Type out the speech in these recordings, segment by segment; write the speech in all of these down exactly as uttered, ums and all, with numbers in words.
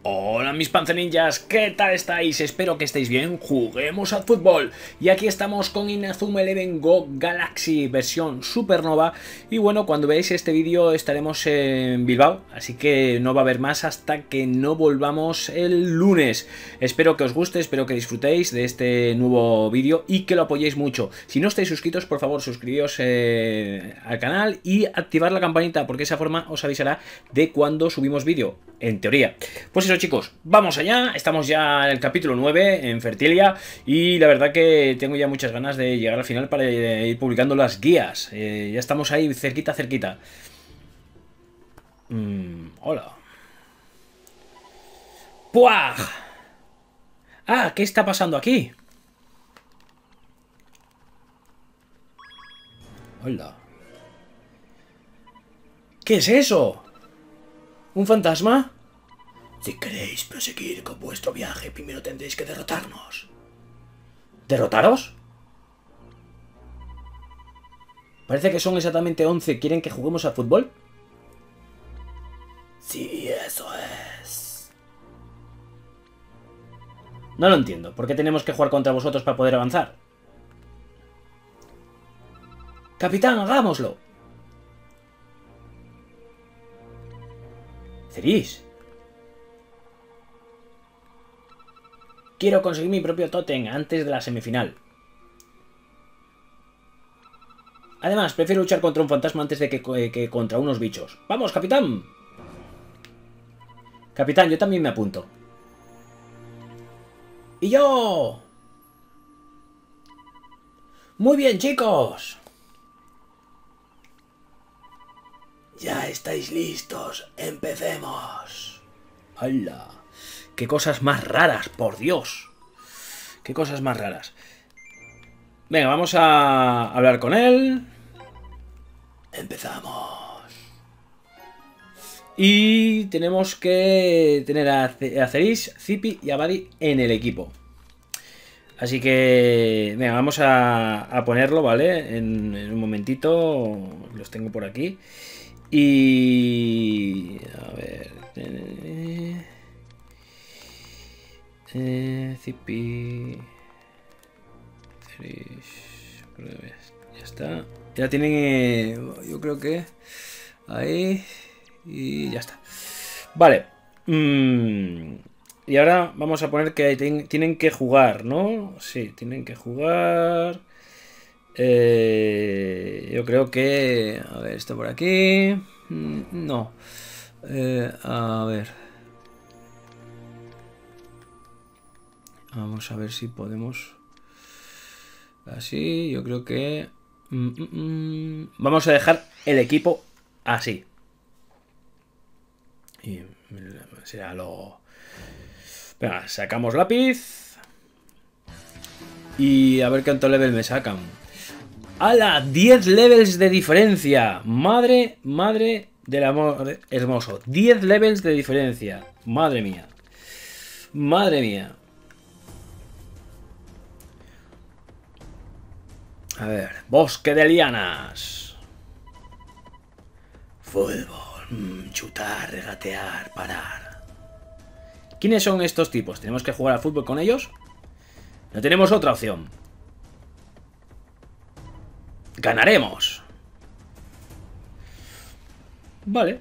Hola mis panzerninjas, ¿qué tal estáis? Espero que estéis bien, juguemos al fútbol. Y aquí estamos con Inazuma Eleven Go Galaxy versión Supernova. Y bueno, cuando veáis este vídeo estaremos en Bilbao, así que no va a haber más hasta que no volvamos el lunes. Espero que os guste, espero que disfrutéis de este nuevo vídeo y que lo apoyéis mucho. Si no estáis suscritos, por favor suscribíos eh, al canal y activar la campanita, porque de esa forma os avisará de cuando subimos vídeo, en teoría. Pues eso, chicos, vamos allá. Estamos ya en el capítulo nueve, en Fertilia, y la verdad que tengo ya muchas ganas de llegar al final para ir publicando las guías. Eh, ya estamos ahí cerquita, cerquita. Mm, hola. ¡Puah! Ah, ¿qué está pasando aquí? Hola. ¿Qué es eso? ¿Un fantasma? Si queréis proseguir con vuestro viaje, primero tendréis que derrotarnos. ¿Derrotaros? Parece que son exactamente once. ¿Quieren que juguemos al fútbol? Sí, eso es. No lo entiendo. ¿Por qué tenemos que jugar contra vosotros para poder avanzar? Capitán, hagámoslo. Ceris. Quiero conseguir mi propio tótem antes de la semifinal. Además, prefiero luchar contra un fantasma antes de que, que, que contra unos bichos. ¡Vamos, capitán! Capitán, yo también me apunto. ¡Y yo! ¡Muy bien, chicos! Ya estáis listos. ¡Empecemos! ¡Hala! ¡Qué cosas más raras, por Dios! ¡Qué cosas más raras! Venga, vamos a hablar con él. Empezamos. Y tenemos que tener a Ceris, Zipi y a Buddy en el equipo. Así que, venga, vamos a, a ponerlo, ¿vale? En, en un momentito. Los tengo por aquí. Y... a ver... Eh, eh, Zipi... Ya está. Ya tienen... Eh, yo creo que... ahí... y ya está. Vale. Mm, y ahora vamos a poner que ten, tienen que jugar, ¿no? Sí, tienen que jugar... Eh, yo creo que... a ver, esto por aquí... No. Eh, a ver. Vamos a ver si podemos... así, yo creo que... Mm, mm, mm. Vamos a dejar el equipo así. Y será lo... Venga, sacamos lápiz. Y a ver cuánto level me sacan. ¡Hala! diez levels de diferencia. Madre, madre del amor hermoso. diez levels de diferencia. Madre mía. Madre mía. A ver. Bosque de lianas. Fútbol. Chutar, regatear, parar. ¿Quiénes son estos tipos? ¿Tenemos que jugar al fútbol con ellos? No tenemos otra opción. ¡Ganaremos! Vale.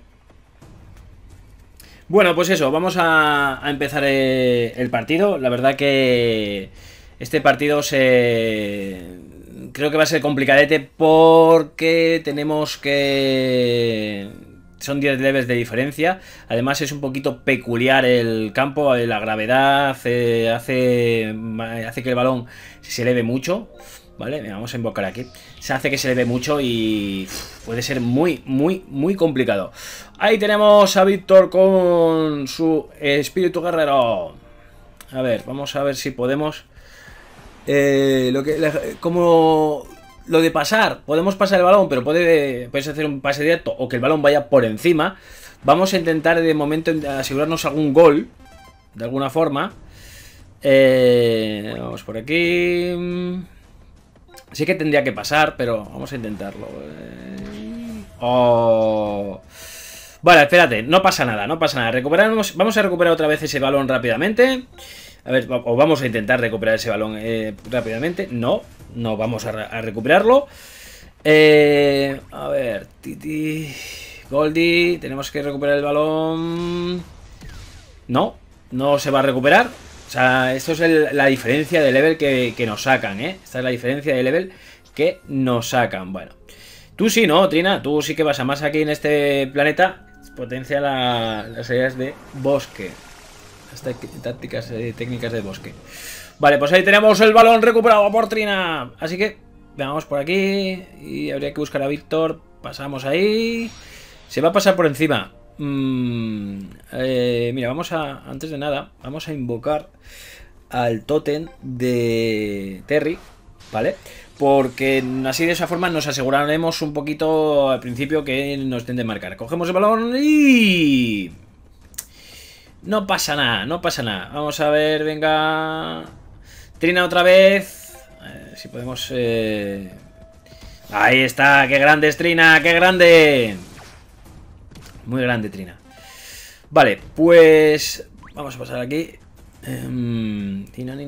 Bueno, pues eso, vamos a, a empezar eh, el partido. La verdad que este partido se... creo que va a ser complicadete porque tenemos que... son diez levels de diferencia. Además es un poquito peculiar el campo, la gravedad hace, hace, hace que el balón se eleve mucho. Vale, vamos a invocar aquí. Se hace que se eleve mucho y puede ser muy, muy, muy complicado. Ahí tenemos a Víctor con su espíritu guerrero. A ver, vamos a ver si podemos... Eh, lo que, como lo de pasar, podemos pasar el balón, pero puede, puedes hacer un pase directo o que el balón vaya por encima. Vamos a intentar de momento asegurarnos algún gol, de alguna forma. Eh, vamos por aquí... Sí que tendría que pasar, pero vamos a intentarlo. Oh. Vale, espérate, no pasa nada, no pasa nada. Recuperamos, vamos a recuperar otra vez ese balón rápidamente. A ver, o vamos a intentar recuperar ese balón eh, rápidamente. No, no vamos a, a recuperarlo. Eh, a ver, Titi, Goldie, tenemos que recuperar el balón. No, no se va a recuperar. O sea, esto es el, la diferencia de level que, que nos sacan, ¿eh? Esta es la diferencia de level que nos sacan. Bueno, tú sí, ¿no, Trina? Tú sí que vas a más aquí en este planeta. Potencia la, las áreas de bosque. Las tácticas, eh, técnicas de bosque. Vale, pues ahí tenemos el balón recuperado por Trina. Así que vamos por aquí. Y habría que buscar a Víctor. Pasamos ahí. Se va a pasar por encima. Mm, eh, mira, vamos a, antes de nada, vamos a invocar al tótem de Terry, ¿vale? Porque así de esa forma nos aseguraremos un poquito al principio que nos intenten marcar. Cogemos el balón y... no pasa nada, no pasa nada. Vamos a ver, venga... Trina otra vez. Eh, si podemos... Eh... Ahí está, qué grande es Trina, qué grande. Muy grande, Trina. Vale, pues... vamos a pasar aquí. Um,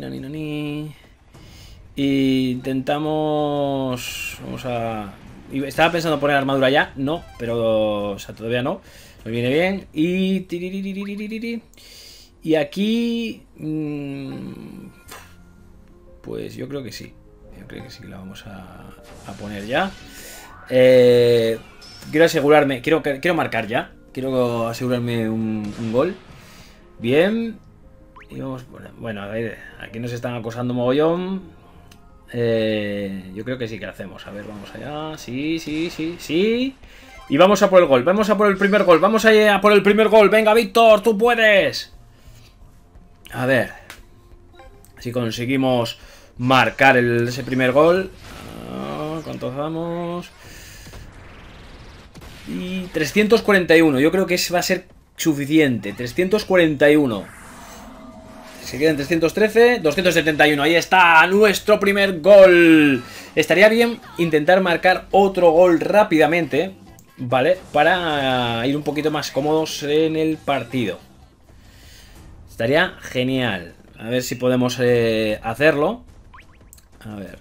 Intentamos... Vamos a... Estaba pensando poner armadura ya. No, pero... O sea, todavía no. Nos viene bien. Y... Y aquí... Pues yo creo que sí. Yo creo que sí que la vamos a, a poner ya. Eh... Quiero asegurarme, quiero, quiero marcar ya. Quiero asegurarme un, un gol. Bien. Y vamos, bueno, a ver, aquí nos están acosando mogollón. Eh, yo creo que sí que lo hacemos. A ver, vamos allá. Sí, sí, sí, sí. Y vamos a por el gol, vamos a por el primer gol. Vamos a por el primer gol. Venga, Víctor, tú puedes. A ver. Si conseguimos marcar el, ese primer gol. Ah, ¿cuántos vamos? Y trescientos cuarenta y uno, yo creo que ese va a ser suficiente. Trescientos cuarenta y uno. Se quedan trescientos trece, doscientos setenta y uno. Ahí está nuestro primer gol. Estaría bien intentar marcar otro gol rápidamente, ¿vale? Para ir un poquito más cómodos en el partido. Estaría genial. A ver si podemos eh, hacerlo. A ver.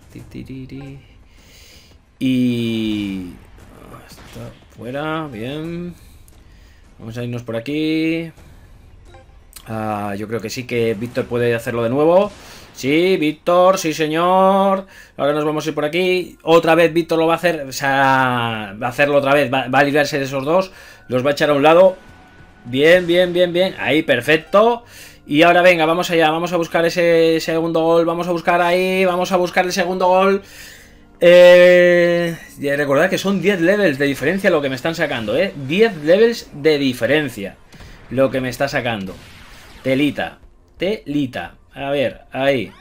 Y... fuera, bien. Vamos a irnos por aquí. Ah, yo creo que sí que Víctor puede hacerlo de nuevo. Sí, Víctor, sí señor. Ahora nos vamos a ir por aquí. Otra vez Víctor lo va a hacer. O sea, va a hacerlo otra vez. Va, va a librarse de esos dos. Los va a echar a un lado. Bien, bien, bien, bien. Ahí, perfecto. Y ahora venga, vamos allá. Vamos a buscar ese segundo gol. Vamos a buscar ahí. Vamos a buscar el segundo gol. Eh, recordad que son diez levels de diferencia lo que me están sacando, ¿eh? diez levels de diferencia lo que me está sacando. Telita, telita. A ver, ahí.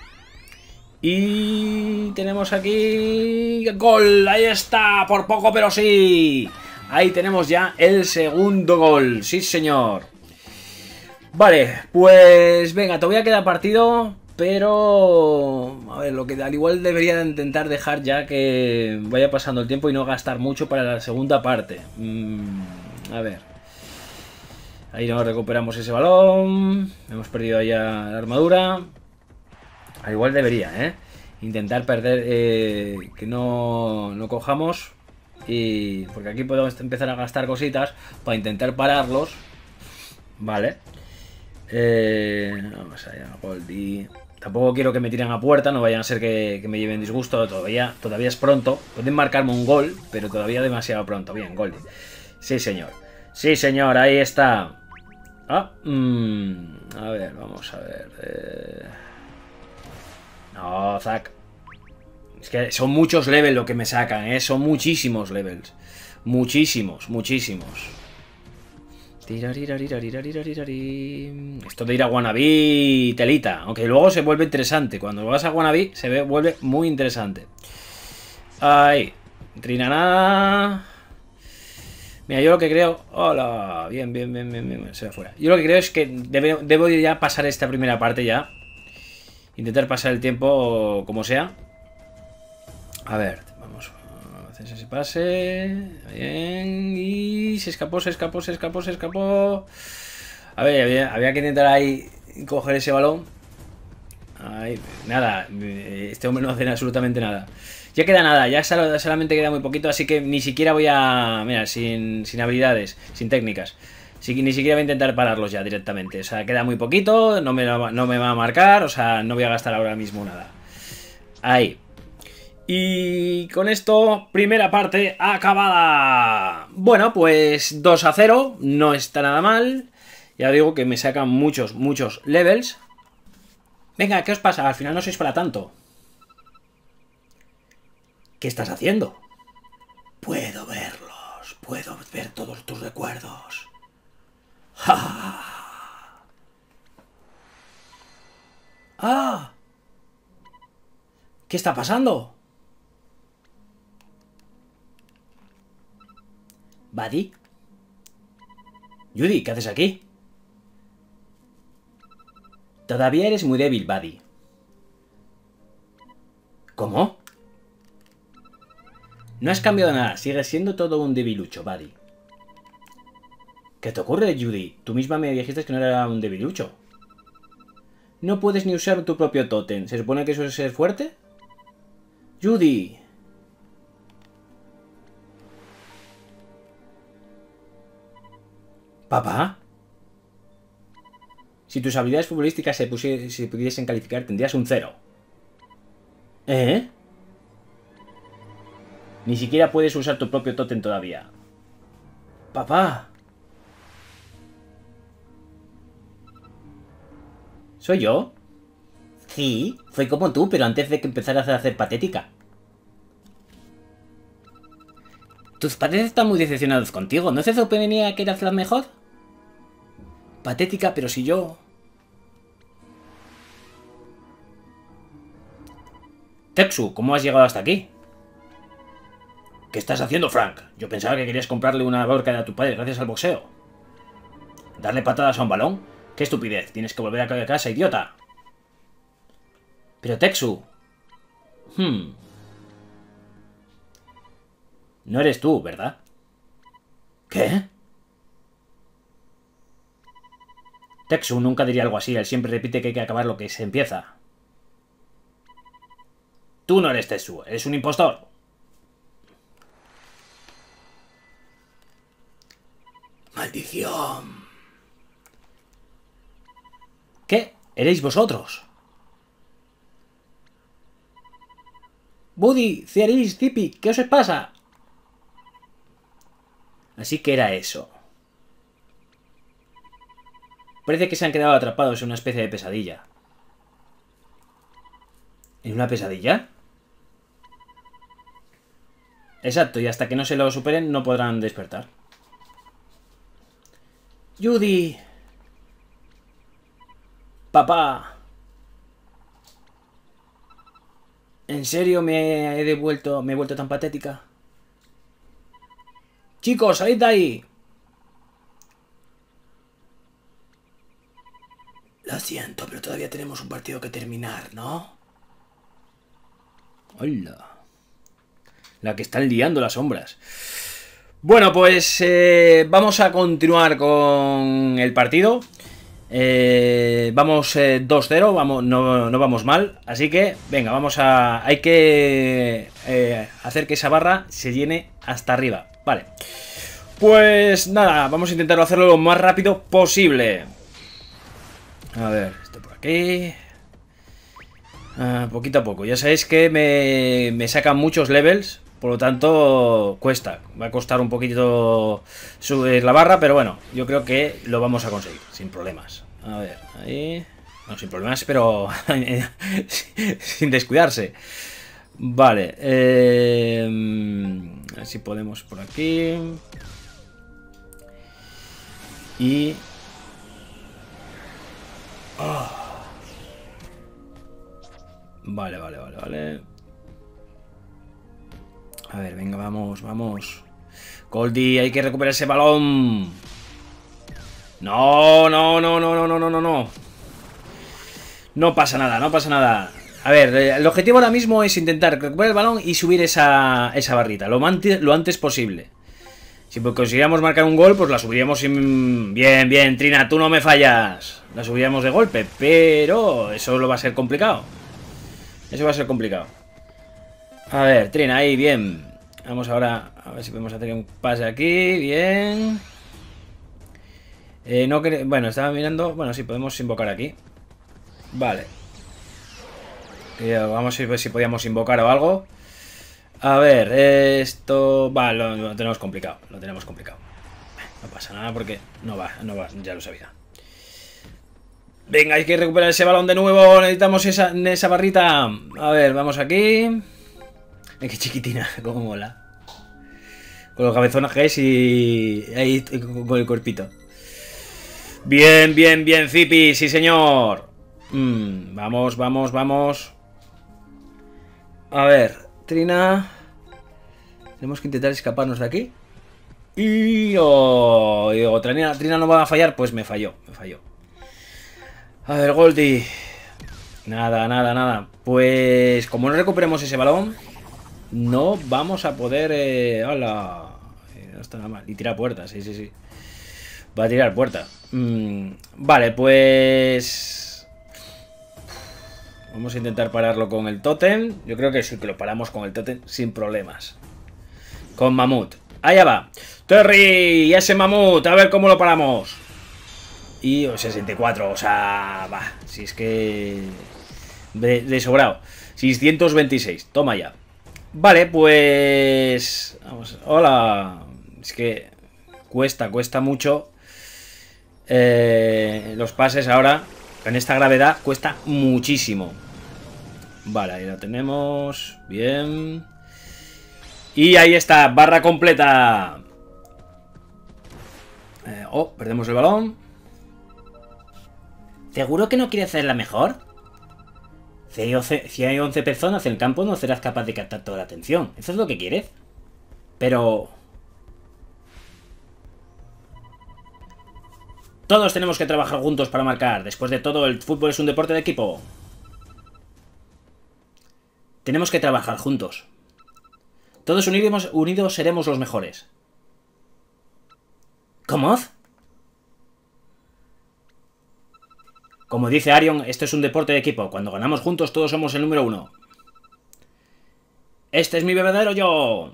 Y tenemos aquí... ¡gol! Ahí está, por poco pero sí. Ahí tenemos ya el segundo gol. Sí, señor. Vale, pues venga, todavía queda partido... Pero, a ver, lo que al igual debería intentar dejar ya que vaya pasando el tiempo y no gastar mucho para la segunda parte. Mm, a ver. Ahí nos recuperamos ese balón. Hemos perdido ya la armadura. Al igual debería, ¿eh? Intentar perder, eh, que no, no cojamos. Y porque aquí podemos empezar a gastar cositas para intentar pararlos. Vale. Eh, vamos allá, Goldie. Tampoco quiero que me tiren a puerta, no vayan a ser que, que me lleven disgusto. Todavía, todavía es pronto. Pueden marcarme un gol, pero todavía demasiado pronto. Bien, Goldie. Sí, señor. Sí, señor, ahí está. Ah, mmm, a ver, vamos a ver. Eh... No, Zack. Es que son muchos levels lo que me sacan, ¿eh? Son muchísimos levels. Muchísimos, muchísimos. Esto de ir a Wannabe, telita. Aunque luego se vuelve interesante. Cuando vas a Wannabe se ve, vuelve muy interesante. Ahí. Trinana. Mira, yo lo que creo... Hola. Bien, bien, bien, bien, bien. Se va fuera. Yo lo que creo es que debe, debo ya pasar esta primera parte ya. Intentar pasar el tiempo como sea. A ver. Vamos a hacer ese pase. Bien. Y se escapó, se escapó, se escapó, se escapó. A ver, había, había que intentar ahí coger ese balón. Ay, nada, este hombre no hace absolutamente nada. Ya queda nada, ya solamente queda muy poquito, así que ni siquiera voy a... Mira, sin, sin habilidades, sin técnicas. Así que ni siquiera voy a intentar pararlos ya directamente. O sea, queda muy poquito, no me, no me va a marcar, o sea, no voy a gastar ahora mismo nada. Ahí. Y con esto, primera parte acabada. Bueno, pues dos a cero, no está nada mal. Ya digo que me sacan muchos, muchos levels. Venga, ¿qué os pasa? Al final no sois para tanto. ¿Qué estás haciendo? Puedo verlos. Puedo ver todos tus recuerdos. ¡Ja! ¡Ah! ¿Qué está pasando? ¿Buddy? Judy, ¿qué haces aquí? Todavía eres muy débil, Buddy. ¿Cómo? No has cambiado nada, sigues siendo todo un debilucho, Buddy. ¿Qué te ocurre, Judy? Tú misma me dijiste que no era un debilucho. No puedes ni usar tu propio tótem. ¿Se supone que eso es ser fuerte? Judy. ¿Papá? Si tus habilidades futbolísticas se, se pudiesen calificar, tendrías un cero. ¿Eh? Ni siquiera puedes usar tu propio tótem todavía. Papá. ¿Soy yo? Sí, soy como tú, pero antes de que empezaras a hacer patética. Tus padres están muy decepcionados contigo. ¿No se suponía que eras la mejor? Patética, pero si yo... Tetsu, ¿cómo has llegado hasta aquí? ¿Qué estás haciendo, Frank? Yo pensaba que querías comprarle una gorka a tu padre gracias al boxeo. ¿Darle patadas a un balón? ¡Qué estupidez! Tienes que volver a casa, idiota. Pero Tetsu... Hmm... No eres tú, ¿verdad? ¿Qué? Tetsu nunca diría algo así. Él siempre repite que hay que acabar lo que se empieza. Tú no eres Tetsu. Eres un impostor. ¡Maldición! ¿Qué? ¿Eréis vosotros? Buddy, Cearis, Zippy, ¿qué os pasa? Así que era eso. Parece que se han quedado atrapados en una especie de pesadilla. ¿En una pesadilla? Exacto, y hasta que no se lo superen no podrán despertar. Judy. Papá. ¿En serio me he devuelto, me he vuelto tan patética? Chicos, salid de ahí. Lo siento, pero todavía tenemos un partido que terminar, ¿no? Hola. La que están liando las sombras. Bueno, pues eh, vamos a continuar con el partido. Eh, vamos eh, dos cero, vamos, no, no vamos mal. Así que, venga, vamos a... Hay que eh, hacer que esa barra se llene hasta arriba. Vale. Pues nada, vamos a intentar hacerlo lo más rápido posible. A ver, esto por aquí. Ah, poquito a poco. Ya sabéis que me, me sacan muchos levels. Por lo tanto, cuesta. Va a costar un poquito subir la barra, pero bueno, yo creo que lo vamos a conseguir, sin problemas. A ver, ahí... No, sin problemas, pero sin descuidarse. Vale. Eh... A ver si podemos por aquí. Y... Oh. Vale, vale, vale, vale. A ver, venga, vamos, vamos. Goldie, hay que recuperar ese balón. No, no, no, no, no, no, no, no, no. No pasa nada, no pasa nada. A ver, el objetivo ahora mismo es intentar recuperar el balón y subir esa, esa barrita lo antes, lo antes posible. Si consiguiéramos marcar un gol, pues la subiríamos sin... Bien, bien, Trina, tú no me fallas. La subiríamos de golpe, pero eso lo va a ser complicado. Eso va a ser complicado. A ver, Trina, ahí, bien. Vamos ahora a ver si podemos hacer un pase aquí, bien. Eh, no que... Bueno, estaba mirando... Bueno, sí, podemos invocar aquí. Vale. Eh, vamos a ver si podíamos invocar o algo. A ver, esto... Va, lo, lo tenemos complicado. Lo tenemos complicado. No pasa nada porque no va, no va, ya lo sabía. Venga, hay que recuperar ese balón de nuevo. Necesitamos esa, esa barrita. A ver, vamos aquí. Qué chiquitina, cómo mola. Con los cabezones que es y... Ahí con el cuerpito. Bien, bien, bien, Zipi, sí señor. Mm, vamos, vamos, vamos. A ver, Trina. Tenemos que intentar escaparnos de aquí. Y... Oh, digo, Trina, Trina no va a fallar, pues me falló, me falló. A ver, Goldie. Nada, nada, nada. Pues como no recuperemos ese balón, no vamos a poder... Eh... ¡Hala! Eh, no está nada mal. Y tira puerta, sí, sí, sí. Va a tirar puerta. Mm, vale, pues... Vamos a intentar pararlo con el tótem. Yo creo que sí que lo paramos con el tótem sin problemas. Con Mamut. Allá va. Terry, y ese Mamut, a ver cómo lo paramos. Y oh, sesenta y cuatro, o sea, va. Si es que... De, de sobrado. seiscientos veintiséis, toma ya. Vale, pues... Vamos, hola. Es que cuesta, cuesta mucho. Eh, los pases ahora, en esta gravedad, cuesta muchísimo. Vale, ahí la tenemos. Bien. Y ahí está, barra completa. Eh, oh, perdemos el balón. ¿Seguro que no quiere hacerla mejor? Si hay, once, si hay once personas en el campo, no serás capaz de captar toda la atención. ¿Eso es lo que quieres? Pero... Todos tenemos que trabajar juntos para marcar. Después de todo, el fútbol es un deporte de equipo. Tenemos que trabajar juntos. Todos unidos, unidos seremos los mejores. ¿Cómo? Como dice Arion, esto es un deporte de equipo. Cuando ganamos juntos, todos somos el número uno. Este es mi verdadero yo.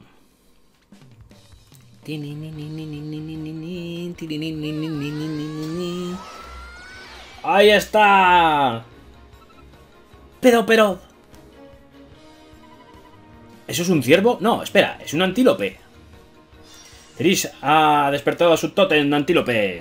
¡Ahí está! Pero, pero... ¿Eso es un ciervo? No, espera, es un antílope. Tris ha despertado a su tótem antílope.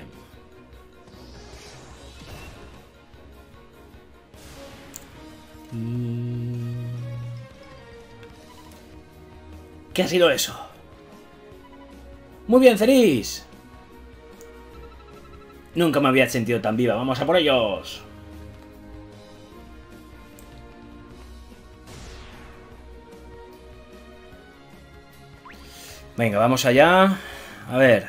¿Qué ha sido eso? Muy bien, Ceris. Nunca me había sentido tan viva. Vamos a por ellos. Venga, vamos allá. A ver.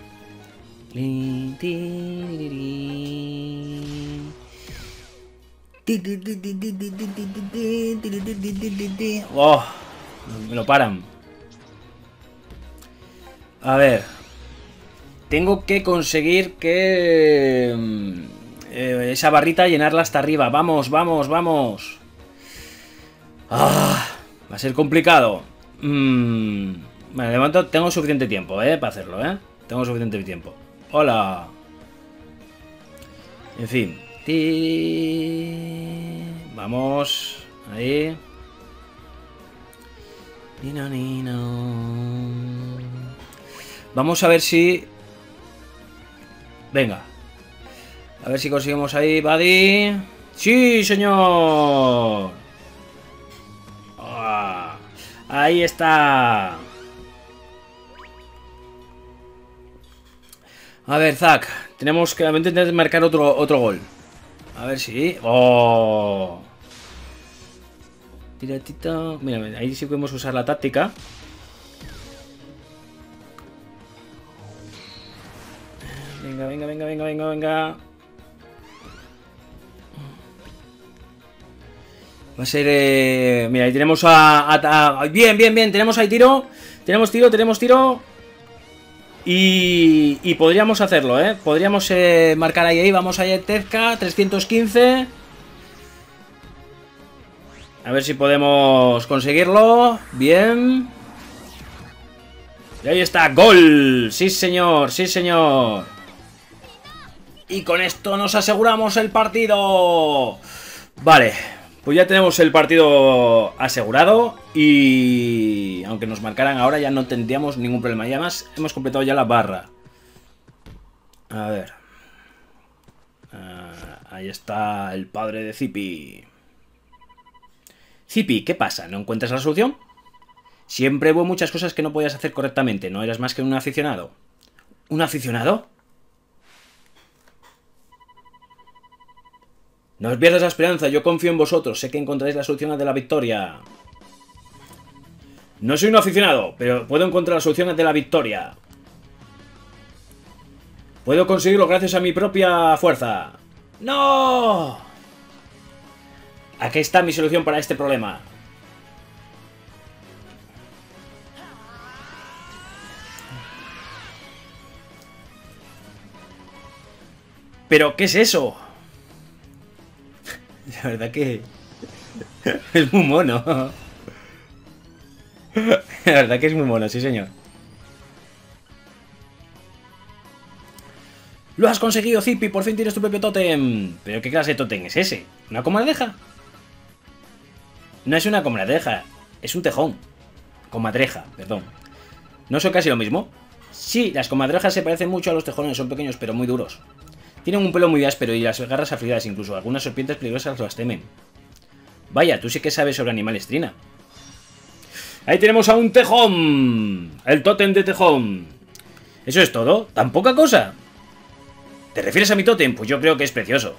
Oh, me lo paran. A ver. Tengo que conseguir que... Eh, esa barrita llenarla hasta arriba. Vamos, vamos, vamos. Ah, va a ser complicado. Mm, bueno, de momento tengo suficiente tiempo, ¿eh? Para hacerlo, ¿eh? Tengo suficiente tiempo. Hola. En fin. Vamos. Ahí. Nino, nino. Vamos a ver si... Venga. A ver si conseguimos ahí, Buddy. ¡Sí, señor! Oh, ahí está. A ver, Zack. Tenemos que intentar marcar otro, otro gol. A ver si... ¡Oh! Tiratito. Mira, ahí sí podemos usar la táctica. Venga, venga, venga, venga, venga, venga. Va a ser... Eh... Mira, ahí tenemos a, a, a... Bien, bien, bien. Tenemos ahí tiro. Tenemos tiro, tenemos tiro. Y... Y podríamos hacerlo, ¿eh? Podríamos eh, marcar ahí, ahí. Vamos a Tezca, trescientos quince. A ver si podemos conseguirlo. Bien. Y ahí está, gol. Sí, señor, sí, señor. Y con esto nos aseguramos el partido. Vale, pues ya tenemos el partido asegurado. Y aunque nos marcaran ahora ya no tendríamos ningún problema. Y además hemos completado ya la barra. A ver. Ah, ahí está el padre de Zipi. Zipi, ¿qué pasa? ¿No encuentras la solución? Siempre hubo muchas cosas que no podías hacer correctamente. ¿No eras más que un aficionado? ¿Un aficionado? No os pierdas la esperanza, yo confío en vosotros. Sé que encontraréis la solución ante la victoria. No soy un aficionado, pero puedo encontrar la solución ante la victoria. Puedo conseguirlo gracias a mi propia fuerza. ¡No! Aquí está mi solución para este problema. ¿Pero qué es eso? La verdad que... es muy mono. La verdad que es muy mono, sí señor. ¡Lo has conseguido, Zipi! ¡Por fin tienes tu propio tótem! ¿Pero qué clase de tótem es ese? ¿Una comadreja? No es una comadreja, es un tejón. Comadreja, perdón. ¿No son casi lo mismo? Sí, las comadrejas se parecen mucho a los tejones, son pequeños pero muy duros. Tienen un pelo muy áspero y las garras afiladas, incluso algunas serpientes peligrosas las temen. Vaya, tú sí que sabes sobre animales, Trina. Ahí tenemos a un tejón. El tótem de tejón. ¿Eso es todo? ¿Tan poca cosa? ¿Te refieres a mi tótem? Pues yo creo que es precioso.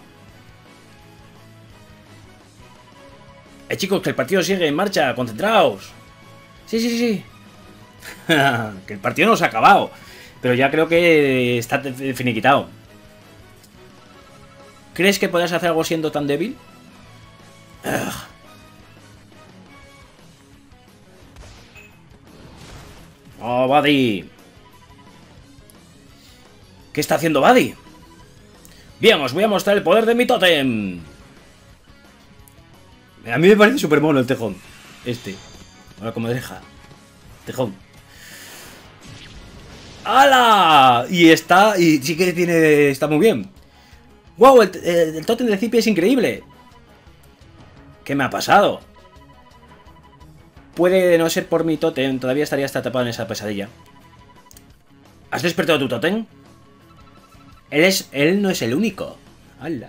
Eh, chicos, que el partido sigue en marcha. Concentraos. Sí, sí, sí. Que el partido no se ha acabado. Pero ya creo que está finiquitado. ¿Crees que podrás hacer algo siendo tan débil? Ugh. Oh, Buddy. ¿Qué está haciendo Buddy? Bien, os voy a mostrar el poder de mi tótem. A mí me parece súper mono el tejón. Este. Ahora como deja. Tejón. ¡Hala! Y está... Y sí que tiene... Está muy bien. ¡Wow! El, el, el tótem de Zipi es increíble. ¿Qué me ha pasado? Puede no ser por mi tótem. Todavía estaría hasta tapado en esa pesadilla. ¿Has despertado tu tótem? Él, es, él no es el único. ¡Hala!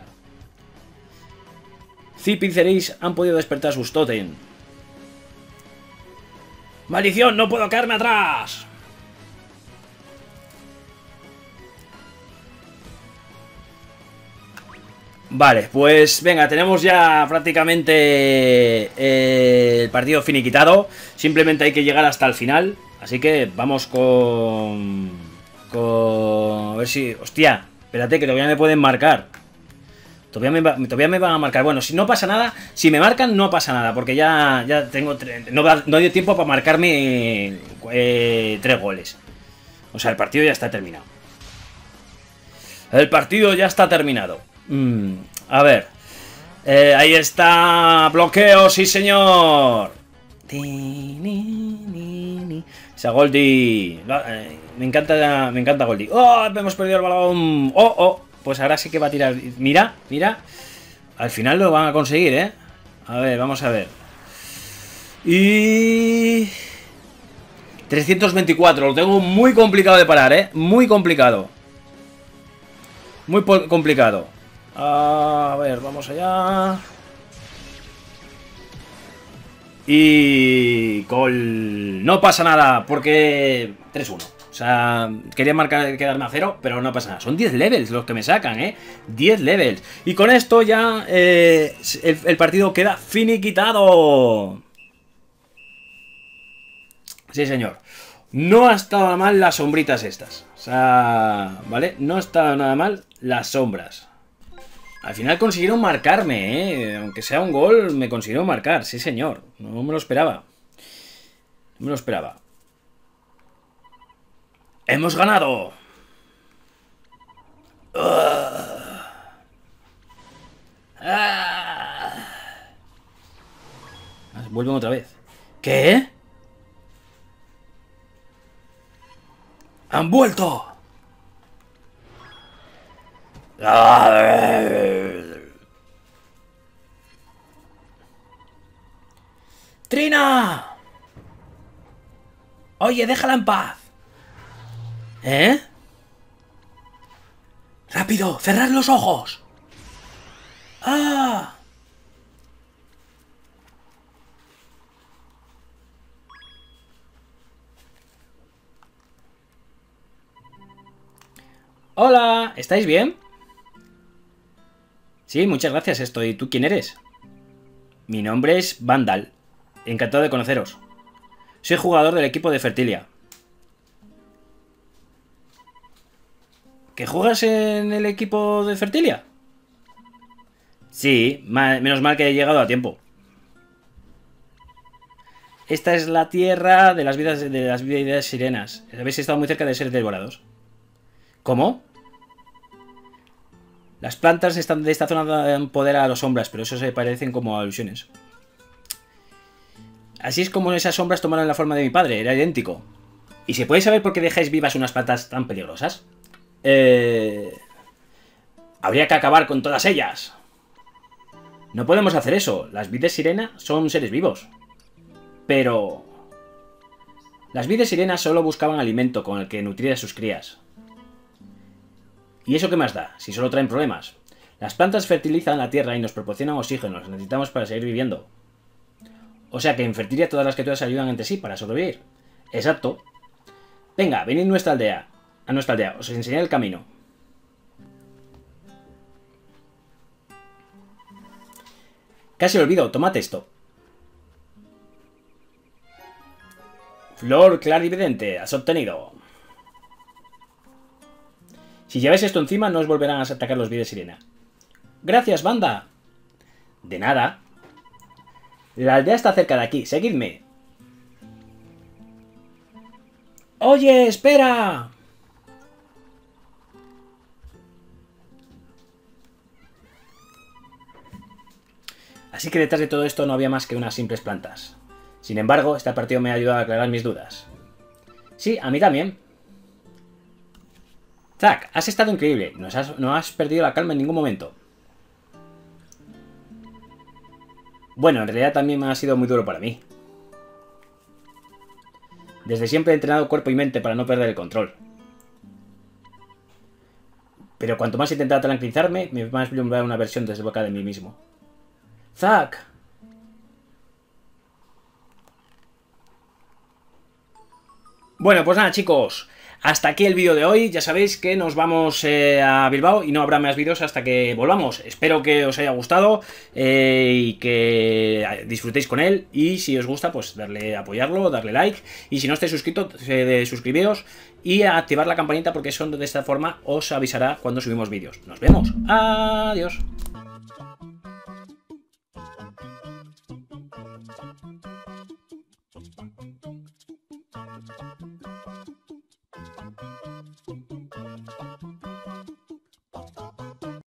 Zipi y Cereis han podido despertar sus tótem. ¡Maldición! ¡No puedo quedarme atrás! Vale, pues venga, tenemos ya prácticamente eh, el partido finiquitado. Simplemente hay que llegar hasta el final. Así que vamos con... Con... A ver si... Hostia, espérate que todavía me pueden marcar. Todavía me, todavía me van a marcar. Bueno, si no pasa nada, si me marcan no pasa nada. Porque ya, ya tengo... No, no dio tiempo para marcarme eh, tres goles. O sea, el partido ya está terminado. El partido ya está terminado. Mm, a ver. Eh, ahí está. Bloqueo, sí señor. Esa Goldie. Me encanta, me encanta Goldie. Oh, hemos perdido el balón. Oh, oh. Pues ahora sí que va a tirar. Mira, mira. Al final lo van a conseguir, ¿eh? A ver, vamos a ver. Y... trescientos veinticuatro. Lo tengo muy complicado de parar, ¿eh? Muy complicado. Muy complicado. A ver, vamos allá. Y... Gol. No pasa nada, porque... tres uno. O sea, quería marcar, quedarme a cero, pero no pasa nada. Son diez levels los que me sacan, ¿eh? diez levels. Y con esto ya eh, el, el partido queda finiquitado. Sí, señor. No ha estado mal las sombritas estas. O sea, ¿vale? No ha estado nada mal las sombras. Al final consiguieron marcarme, ¿eh? Aunque sea un gol, me consiguieron marcar, sí señor. No me lo esperaba. No me lo esperaba. ¡Hemos ganado! Uh. Ah. Vuelven otra vez. ¿Qué? ¡Han vuelto! ¡Trina! Oye, déjala en paz. ¿Eh? ¡Rápido! ¡Cerrad los ojos! ¡Ah! Hola, ¿estáis bien? Sí, muchas gracias, estoy. ¿Tú quién eres? Mi nombre es Vandal. Encantado de conoceros. Soy jugador del equipo de Fertilia. ¿Que juegas en el equipo de Fertilia? Sí, menos mal que he llegado a tiempo. Esta es la tierra de las vidas de las vidas sirenas. Habéis estado muy cerca de ser devorados. ¿Cómo? Las plantas están de esta zona dan poder a las sombras, pero eso se parecen como alusiones. Así es como esas sombras tomaron la forma de mi padre, era idéntico. ¿Y se puede saber por qué dejáis vivas unas plantas tan peligrosas? Eh... Habría que acabar con todas ellas. No podemos hacer eso, las vides sirena son seres vivos. Pero... Las vides sirenas solo buscaban alimento con el que nutrir a sus crías. ¿Y eso qué más da? Si solo traen problemas. Las plantas fertilizan la tierra y nos proporcionan oxígeno, los necesitamos para seguir viviendo. O sea que en Fertilia todas las criaturas ayudan entre sí para sobrevivir. Exacto. Venga, venid a nuestra aldea. A nuestra aldea, os enseñaré el camino. Casi olvido, tomad esto. Flor clarividente, has obtenido. Si lleváis esto encima, no os volverán a atacar los vides sirena. Gracias, banda. De nada. La aldea está cerca de aquí, seguidme. Oye, espera. Así que detrás de todo esto no había más que unas simples plantas. Sin embargo, este partido me ha ayudado a aclarar mis dudas. Sí, a mí también. Zack, has estado increíble. No has, no has perdido la calma en ningún momento. Bueno, en realidad también ha sido muy duro para mí. Desde siempre he entrenado cuerpo y mente para no perder el control. Pero cuanto más intentaba tranquilizarme, más vislumbraba una versión desbocada de mí mismo. ¡Zack! Bueno, pues nada, chicos. Hasta aquí el vídeo de hoy. Ya sabéis que nos vamos eh, a Bilbao y no habrá más vídeos hasta que volvamos. Espero que os haya gustado eh, y que disfrutéis con él. Y si os gusta, pues darle a apoyarlo, darle like. Y si no estáis suscritos, eh, suscribiros y a activar la campanita porque eso de esta forma os avisará cuando subimos vídeos. Nos vemos. Adiós.